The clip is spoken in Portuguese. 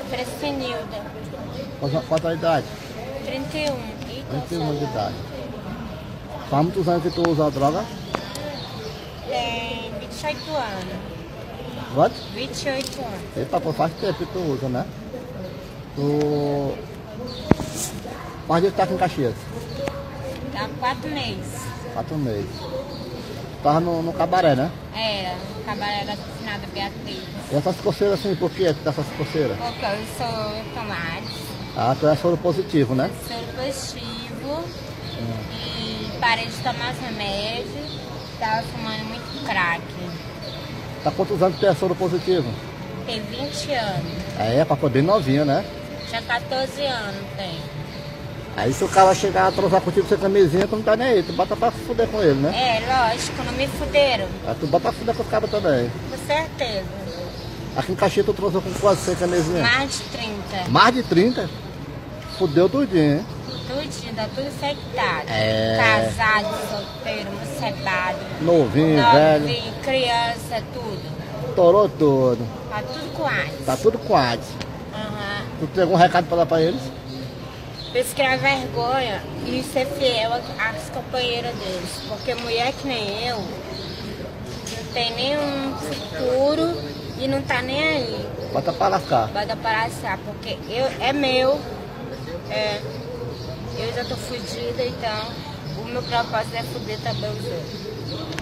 Frecenilda. Qual a idade? 31. 31 de idade. Faz muitos anos que tu usa a droga? Tem 28 anos. Quanto? 28 anos. Eita, pô, faz tempo que tu usa, né? Tu... Quantos dias tu tá aqui em Caxias? Há 4 meses. 4 meses. Tava no cabaré, né? Era, no cabaré da finada Beatriz. E essas coceiras assim, por que tu tá essas coceiras? Porque eu sou tomate, Ah, tu é soro positivo, né? soro positivo e parei de tomar os remédios. Tava fumando muito crack. Tá quantos anos que tu é soro positivo? Tem 20 anos. É, pra poder novinho, né? Já 14 anos tem. Aí se o cara chegar a transar contigo sem camisinha, tu não tá nem aí, tu bota pra fuder com ele, né? É, lógico, não me fuderam. Aí tu bota pra fuder com os caras também. Com certeza. Aqui em Caxias tu transou com quase sem camisinha? Mais de 30. Mais de 30? Fudeu tudinho, hein? Tudinho, tá tudo infectado. É. Casado, solteiro, mocebado. Novinho, velho. Novinho, criança, tudo. Torou tudo. Tá tudo com AIDS. Tá tudo com AIDS. Aham. Tu tem algum recado pra dar pra eles? Eles criar vergonha e ser fiel às companheiras deles. Porque mulher que nem eu não tem nenhum futuro e não tá nem aí. Bota pra lascar. Bota para assar, porque é meu. Eu já tô fudida, então o meu propósito é fuder também os outros.